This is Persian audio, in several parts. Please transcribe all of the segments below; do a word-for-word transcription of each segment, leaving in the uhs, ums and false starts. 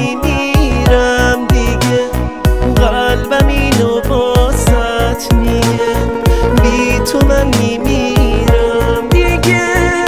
میمیرم دیگه، قلبم اینو باست میگه، بی تو من میمیرم دیگه.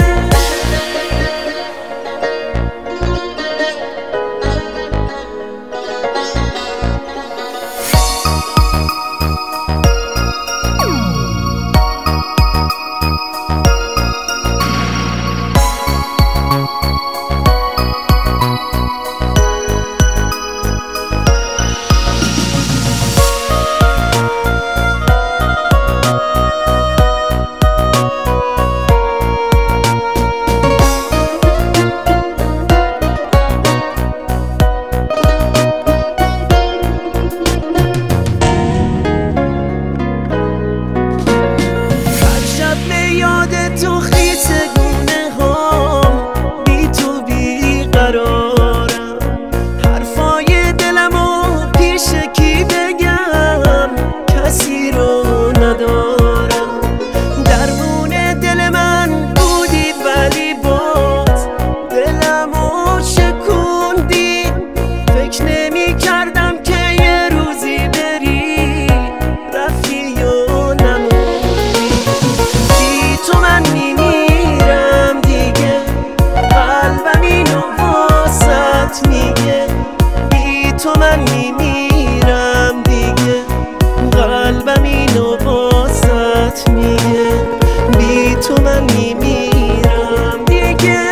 یاد تو خیس گونه ها، بی تو بی قرارم، حرفای دلمو پیش کی بگم، کسی رو ندارم. درمون دل من بودی ولی باز دلمو شکوندی، فکر نمی کردم که یه روزی بری رفتی و نموندی. تو من میمیرم دیگه، قلبم اینو واسط میگه، بی تو من میمیرم دیگه، قلبم اینو واسط میگه، بی تو من میمیرم دیگه.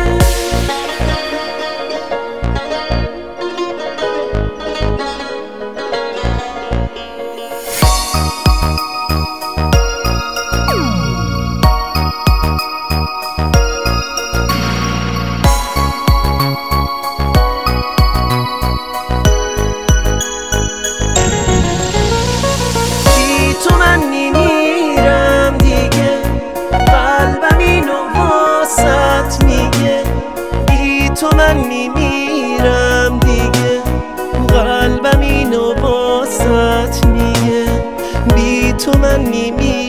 تو من میمیرم دیگه، قلبم اینو واسط میگه، بی تو من میمیرم دیگه، قلبم اینو واسط میگه، بی تو من میمیرم.